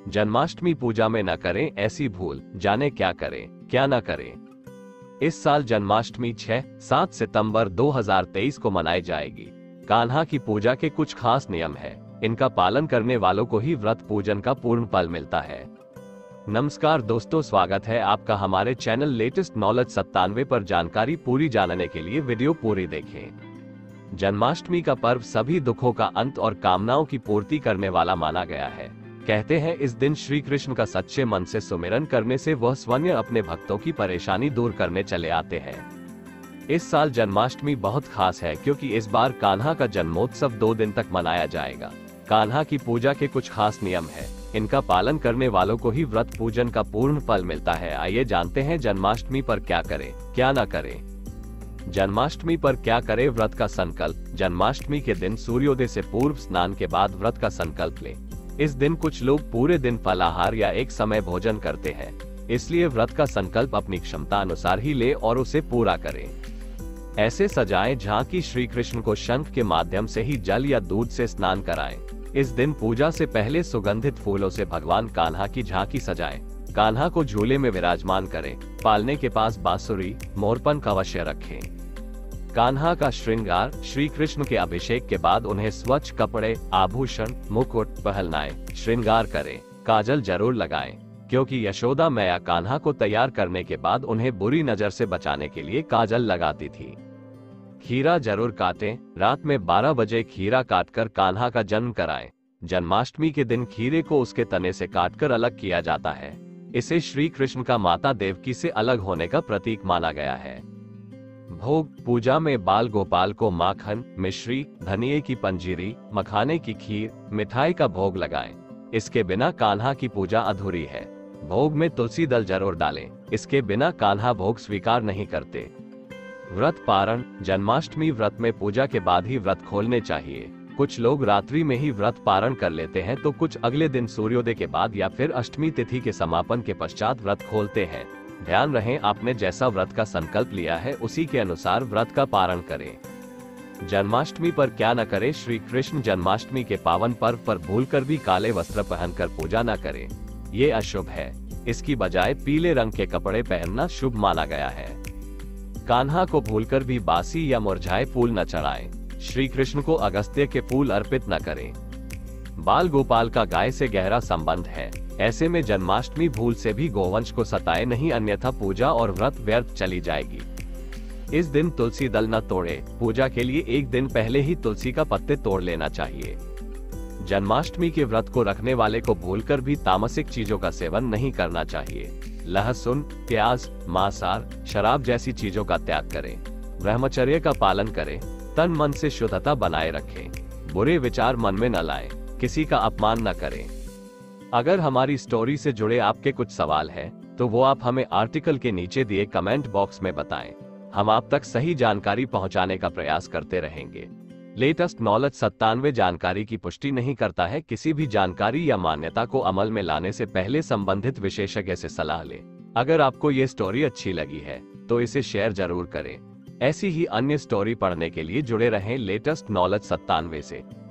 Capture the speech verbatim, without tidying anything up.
जन्माष्टमी पूजा में न करें ऐसी भूल, जाने क्या करें क्या न करें। इस साल जन्माष्टमी छह सात सितंबर दो हज़ार तेईस को मनाई जाएगी। कान्हा की पूजा के कुछ खास नियम है, इनका पालन करने वालों को ही व्रत पूजन का पूर्ण फल मिलता है। नमस्कार दोस्तों, स्वागत है आपका हमारे चैनल लेटेस्ट नॉलेज सत्तानवे पर। जानकारी पूरी जानने के लिए वीडियो पूरी देखें। जन्माष्टमी का पर्व सभी दुखों का अंत और कामनाओं की पूर्ति करने वाला माना गया है। कहते हैं इस दिन श्री कृष्ण का सच्चे मन से सुमिरन करने से वह स्वयं अपने भक्तों की परेशानी दूर करने चले आते हैं। इस साल जन्माष्टमी बहुत खास है क्योंकि इस बार कान्हा का जन्मोत्सव दो दिन तक मनाया जाएगा। कान्हा की पूजा के कुछ खास नियम है, इनका पालन करने वालों को ही व्रत पूजन का पूर्ण फल मिलता है। आइए जानते हैं जन्माष्टमी पर क्या करें क्या न करें। जन्माष्टमी पर क्या करें? व्रत का संकल्प। जन्माष्टमी के दिन सूर्योदय से पूर्व स्नान के बाद व्रत का संकल्प लें। इस दिन कुछ लोग पूरे दिन फलाहार या एक समय भोजन करते हैं, इसलिए व्रत का संकल्प अपनी क्षमता अनुसार ही ले और उसे पूरा करें। ऐसे सजाएं जहाँ की श्री कृष्ण को शंख के माध्यम से ही जल या दूध से स्नान कराएं। इस दिन पूजा से पहले सुगंधित फूलों से भगवान कान्हा की झांकी सजाएं। कान्हा को झूले में विराजमान करें। पालने के पास बांसुरी, मोरपंख अवश्य रखें। कान्हा का श्रृंगार। श्री कृष्ण के अभिषेक के बाद उन्हें स्वच्छ कपड़े, आभूषण, मुकुट पहनाएं, श्रृंगार करें। काजल जरूर लगाएं, क्योंकि यशोदा मैया कान्हा को तैयार करने के बाद उन्हें बुरी नजर से बचाने के लिए काजल लगाती थी। खीरा जरूर काटें। रात में बारह बजे खीरा काटकर कान्हा का जन्म कराएं। जन्माष्टमी के दिन खीरे को उसके तने से काटकर अलग किया जाता है। इसे श्री कृष्ण का माता देवकी से अलग होने का प्रतीक माना गया है। भोग। पूजा में बाल गोपाल को माखन, मिश्री, धनिये की पंजीरी, मखाने की खीर, मिठाई का भोग लगाएं। इसके बिना कान्हा की पूजा अधूरी है। भोग में तुलसी दल जरूर डालें, इसके बिना कान्हा भोग स्वीकार नहीं करते। व्रत पारण। जन्माष्टमी व्रत में पूजा के बाद ही व्रत खोलने चाहिए। कुछ लोग रात्रि में ही व्रत पारण कर लेते हैं तो कुछ अगले दिन सूर्योदय के बाद या फिर अष्टमी तिथि के समापन के पश्चात व्रत खोलते हैं। ध्यान रहे, आपने जैसा व्रत का संकल्प लिया है उसी के अनुसार व्रत का पारण करें। जन्माष्टमी पर क्या न करें? श्री कृष्ण जन्माष्टमी के पावन पर्व पर भूलकर भी काले वस्त्र पहनकर पूजा न करें, ये अशुभ है। इसकी बजाय पीले रंग के कपड़े पहनना शुभ माना गया है। कान्हा को भूलकर भी बासी या मुरझाए फूल न चढ़ाएं। श्री कृष्ण को अगस्त्य के फूल अर्पित न करें। बाल गोपाल का गाय से गहरा संबंध है, ऐसे में जन्माष्टमी भूल से भी गोवंश को सताए नहीं, अन्यथा पूजा और व्रत व्यर्थ चली जाएगी। इस दिन तुलसी दल न तोड़े। पूजा के लिए एक दिन पहले ही तुलसी का पत्ते तोड़ लेना चाहिए। जन्माष्टमी के व्रत को रखने वाले को भूलकर भी तामसिक चीजों का सेवन नहीं करना चाहिए। लहसुन, प्याज, मांसाहार, शराब जैसी चीजों का त्याग करें। ब्रह्मचर्य का पालन करें। तन मन से शुद्धता बनाए रखें। बुरे विचार मन में न लाएं। किसी का अपमान न करें। अगर हमारी स्टोरी से जुड़े आपके कुछ सवाल हैं, तो वो आप हमें आर्टिकल के नीचे दिए कमेंट बॉक्स में बताएं। हम आप तक सही जानकारी पहुंचाने का प्रयास करते रहेंगे। लेटेस्ट नॉलेज सत्तानवे जानकारी की पुष्टि नहीं करता है। किसी भी जानकारी या मान्यता को अमल में लाने से पहले संबंधित विशेषज्ञ से सलाह लें। अगर आपको ये स्टोरी अच्छी लगी है तो इसे शेयर जरूर करें। ऐसी ही अन्य स्टोरी पढ़ने के लिए जुड़े रहें लेटेस्ट नॉलेज सत्तानवे से।